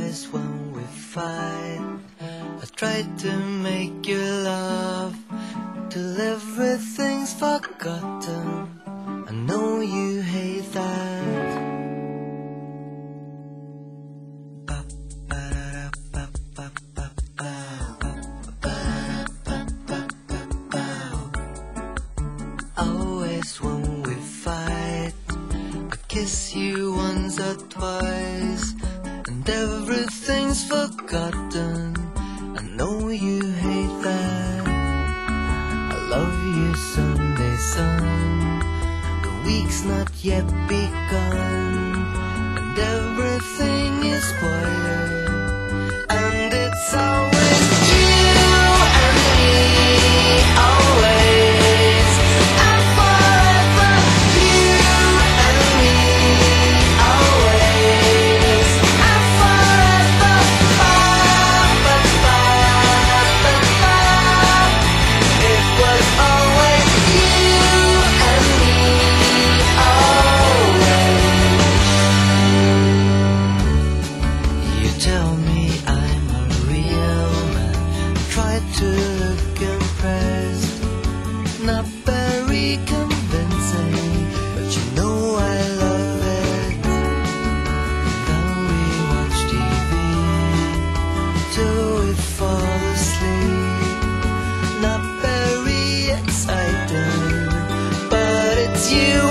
always when we fight, I try to make you laugh till everything's forgotten. I know you hate that. Always when we fight, I kiss you once or twice, and everything's forgotten. I know you hate that. I love you Sunday sun, the week's not yet begun, and everything is quiet, and it's always you and me, always and forever. You and me, always and forever. It was always you and me, always. You tell me I'm a real man, try to look impressed, not very convincing, but you know I love it. Then we watch TV till we fall asleep, not very exciting, but it's you